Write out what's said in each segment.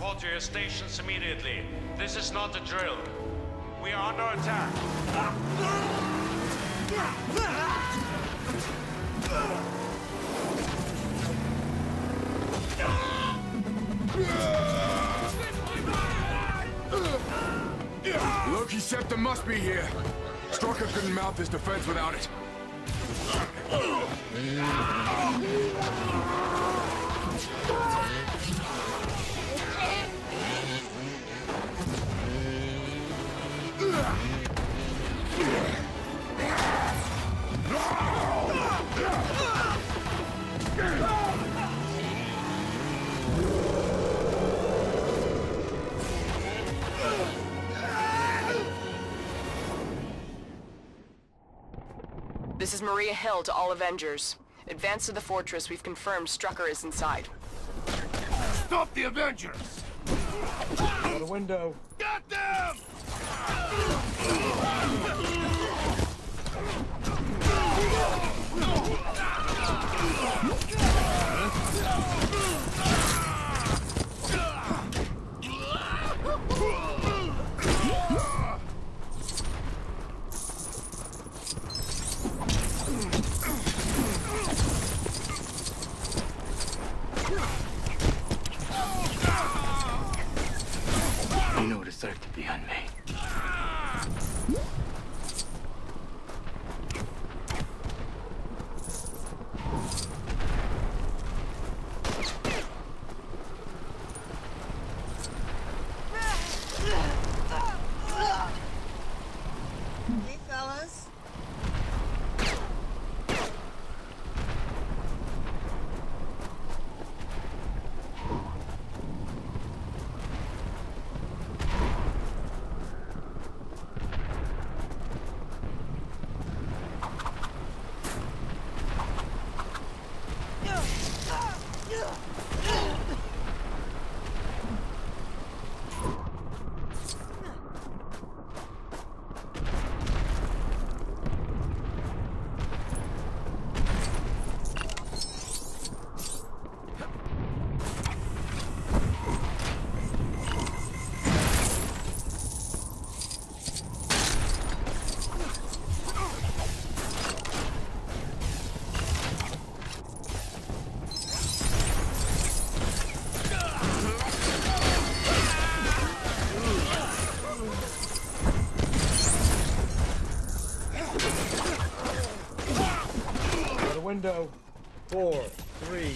Report to your stations immediately. This is not a drill. We are under attack. Loki's scepter must be here. Strucker couldn't mount this defense without it. This is Maria Hill to all Avengers. Advance to the fortress. We've confirmed Strucker is inside. Stop the Avengers! Out the window. Got them! You know what it's like to be unmade. Hey, fellas. Window. 4, 3.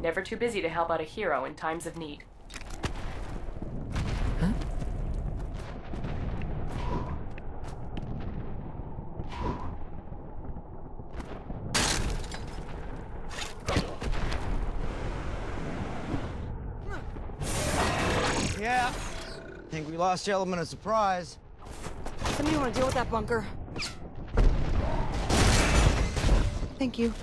Never too busy to help out a hero in times of need. Yeah. Think we lost the element of surprise. Somebody want to deal with that bunker? Thank you.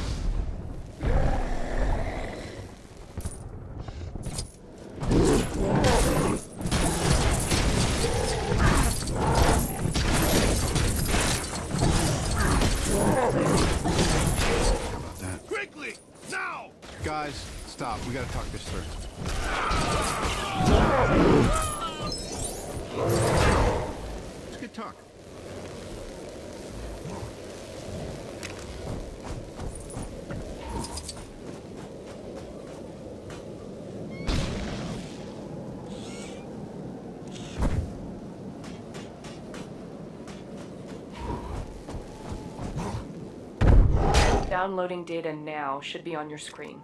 Quickly! Now! Guys, stop. We gotta talk this through. It's good talk. Downloading data now should be on your screen.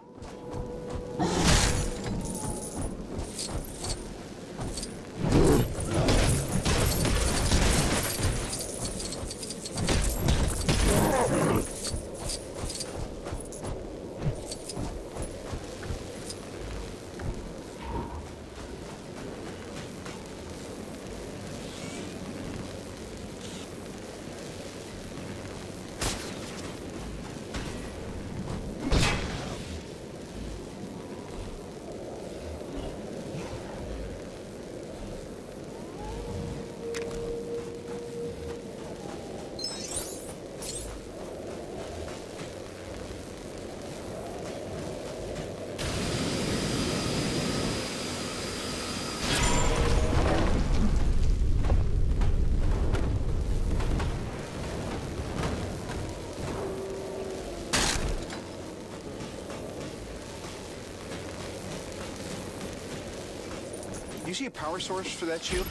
You see a power source for that shield?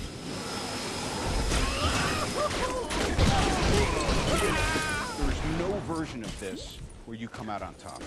There's no version of this where you come out on top.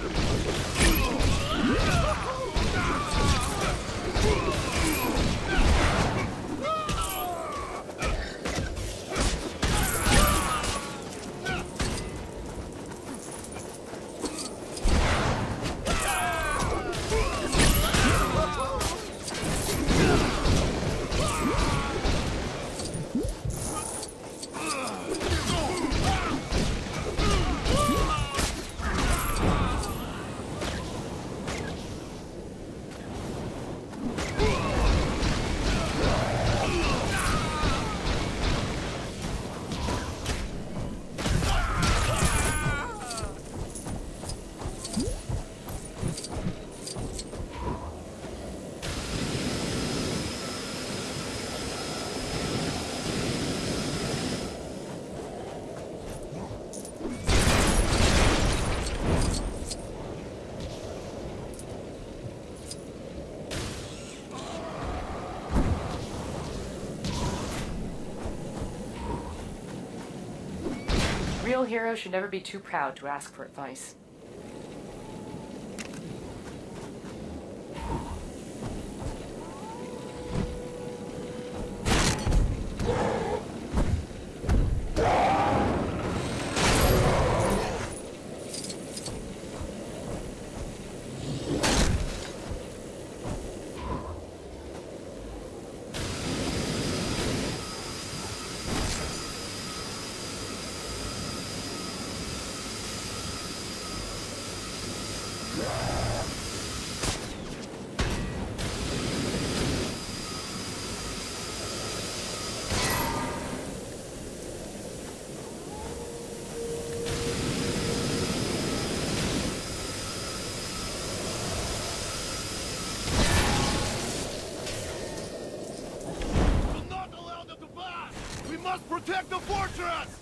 Real heroes should never be too proud to ask for advice. We'll not allow them to pass! We must protect the fortress!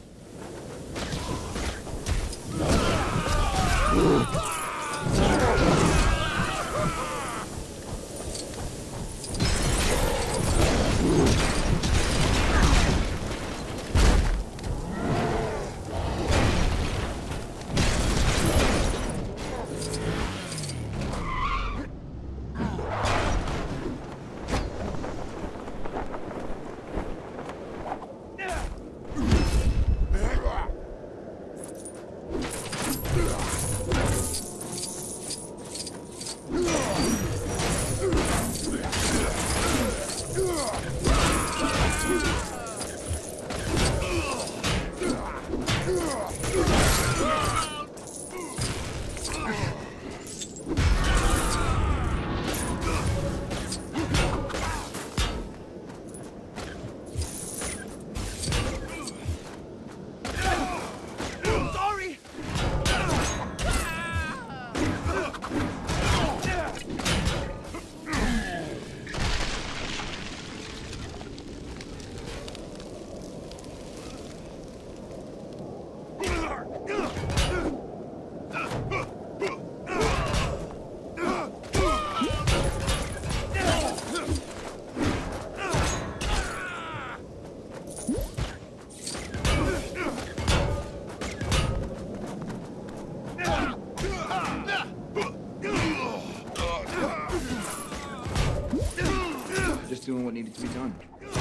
doing what needed to be done.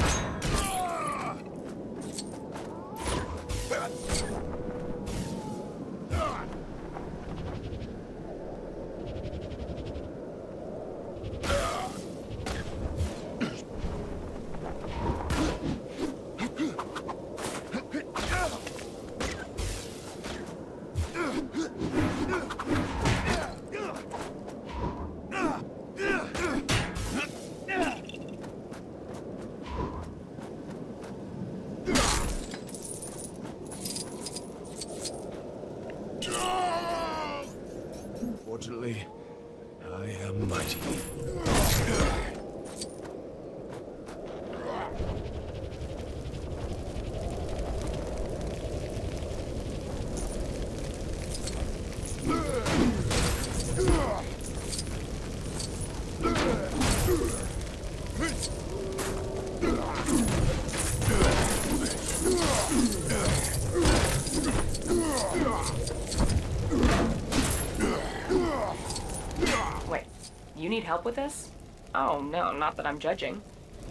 Fortunately, I am mighty. Wait, you need help with this? Oh no, not that I'm judging.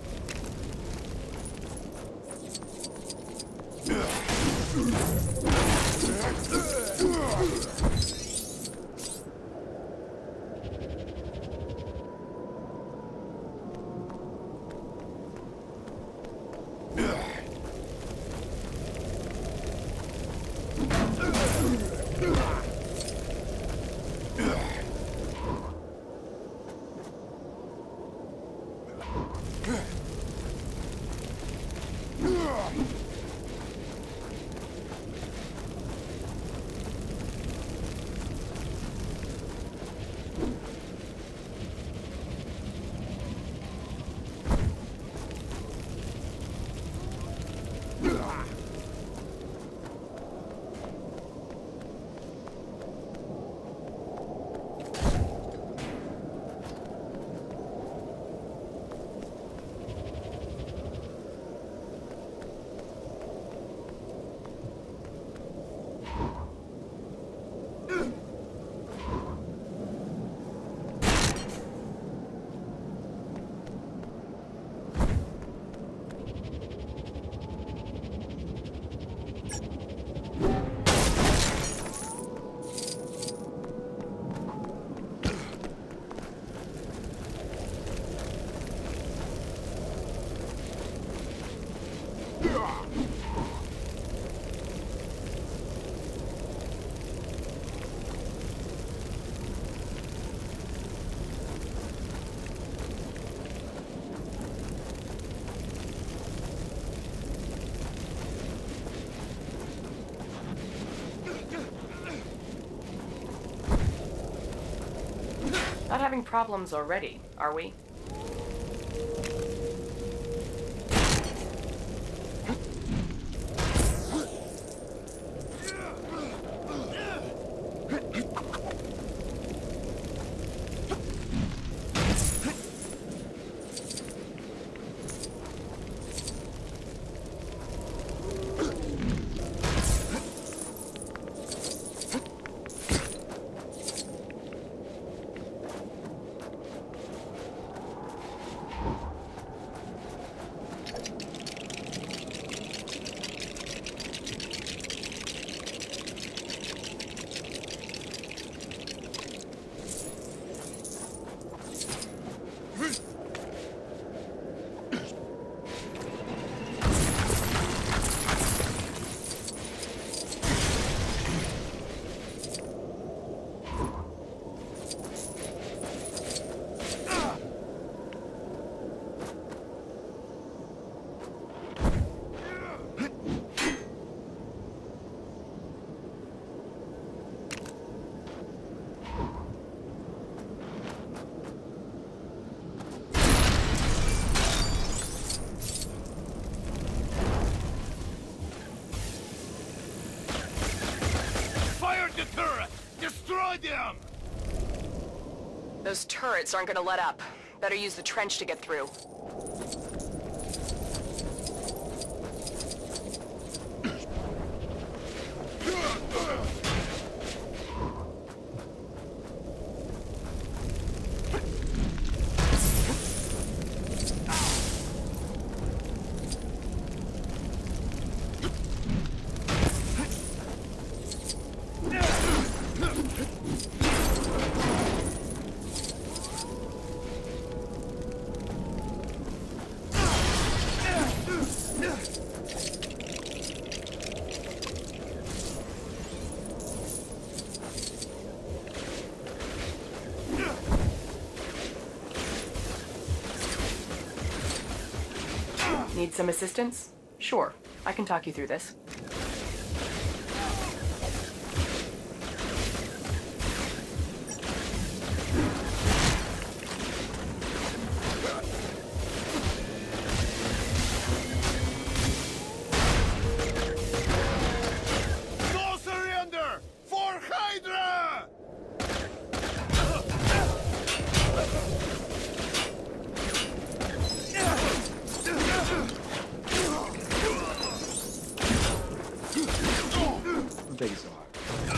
Not having problems already, are we? Destroy them! Those turrets aren't gonna let up. Better use the trench to get through. Need some assistance? Sure, I can talk you through this. No surrender! For Hydra! Big is hard.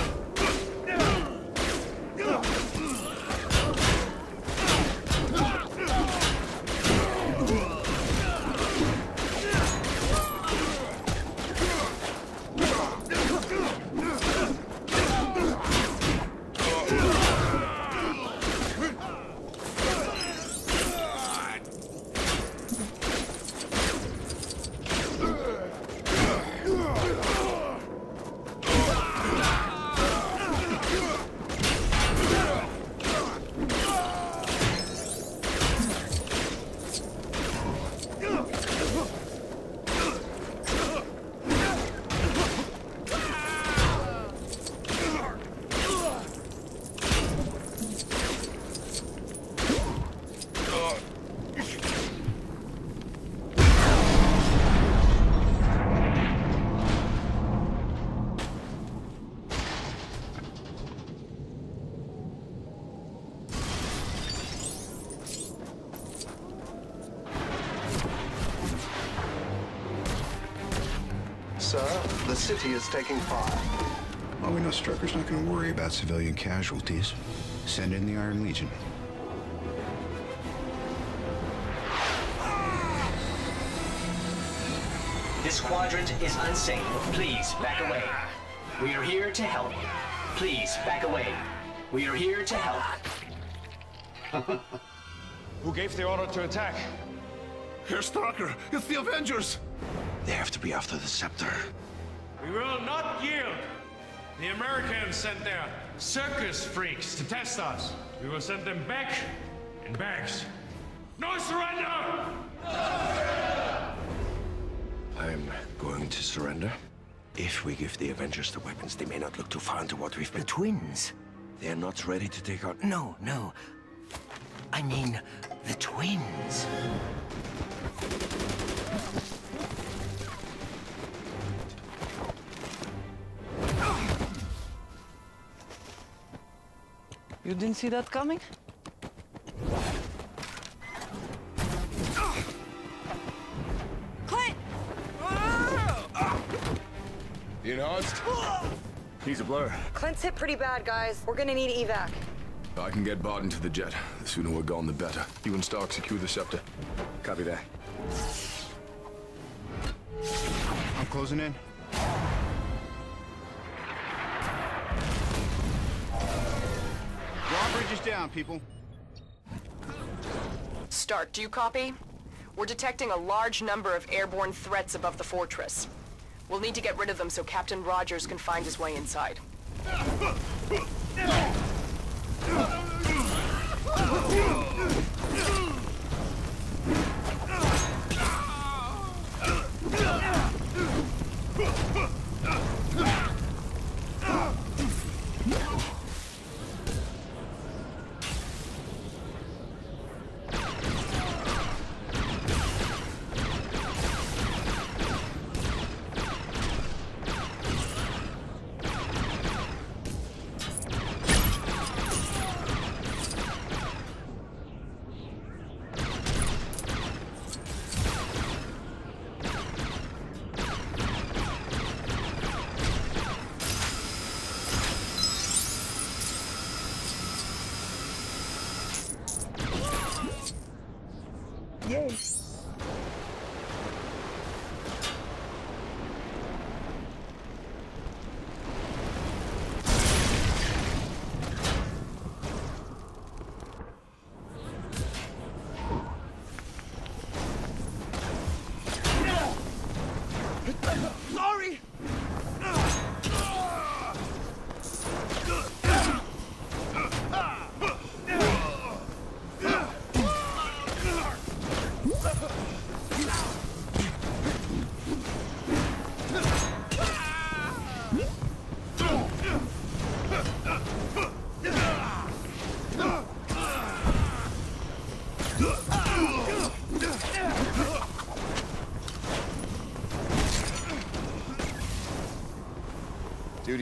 Sir, the city is taking fire. Well, we know Strucker's not going to worry about civilian casualties. Send in the Iron Legion. This quadrant is unsafe. Please, back away. We are here to help. Please, back away. We are here to help. Who gave the order to attack? Herr Strucker, it's the Avengers! They have to be after the scepter. We will not yield. The Americans sent their circus freaks to test us. We will send them back in bags. No surrender! I'm going to surrender. If we give the Avengers the weapons, they may not look too far into what we've been. The twins. They're not ready to take out... No. I mean, the twins. You didn't see that coming? Clint! You enhanced? He's a blur. Clint's hit pretty bad, guys. We're gonna need evac. I can get Bart into the jet. The sooner we're gone, the better. You and Stark secure the scepter. Copy that. I'm closing in. Drawbridge is down, people. Stark, do you copy? We're detecting a large number of airborne threats above the fortress. We'll need to get rid of them so Captain Rogers can find his way inside.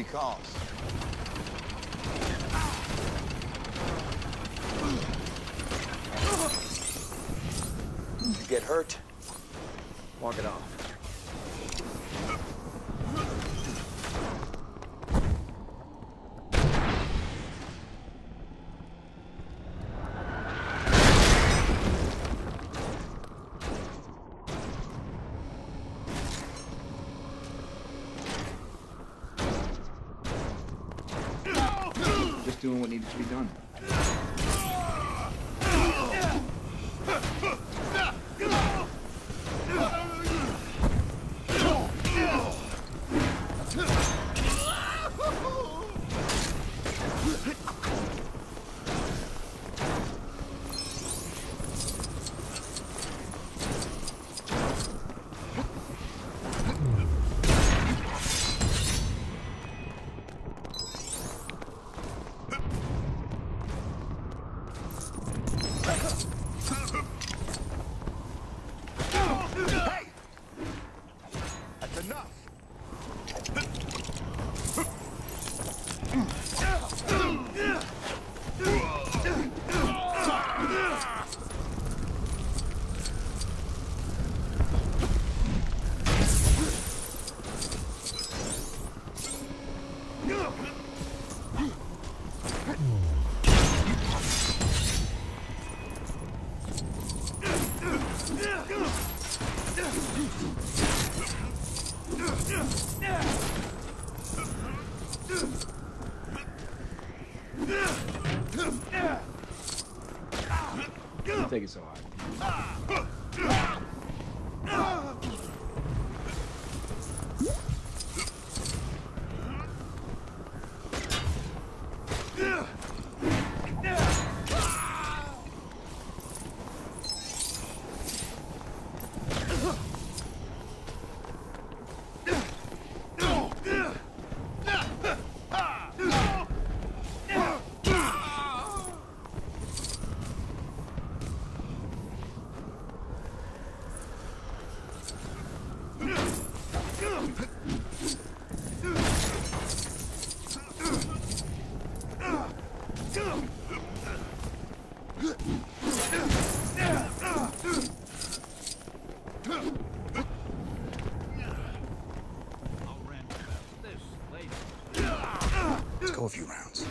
calls. You get hurt, walk it off. Just doing what needed to be done. Don't take it so hard. Let's go a few rounds.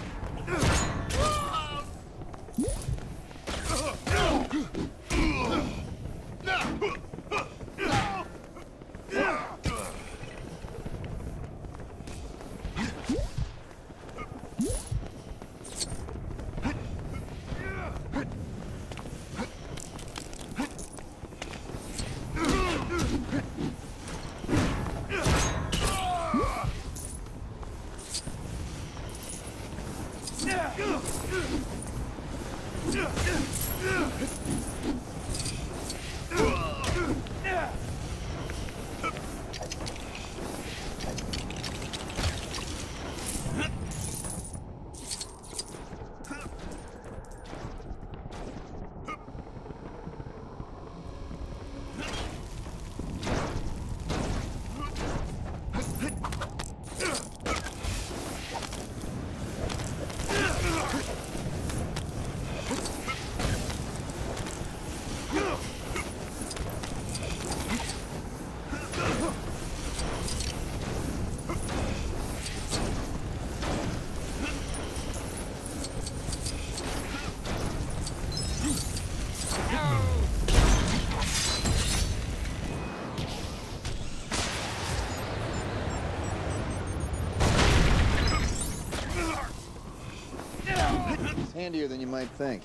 It's handier than you might think.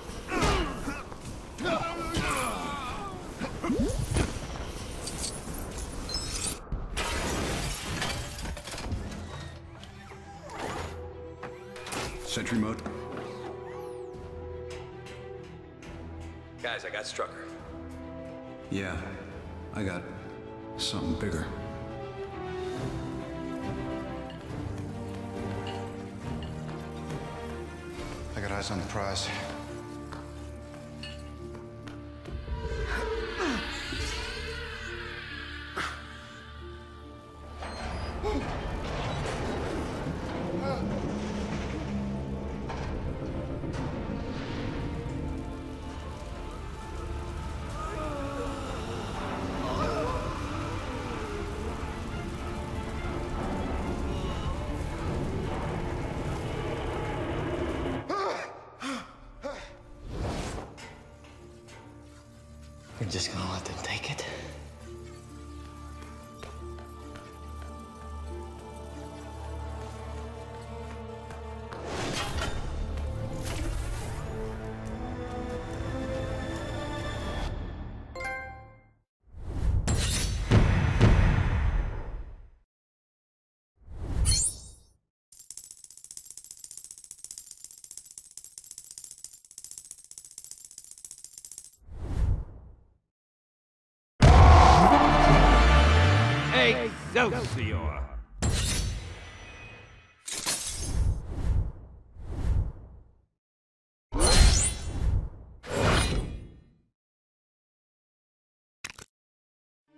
Sentry mode. Guys, I got Strucker. Yeah, I got something bigger. I got eyes on the prize. We're just gonna let them take it? Excelsior!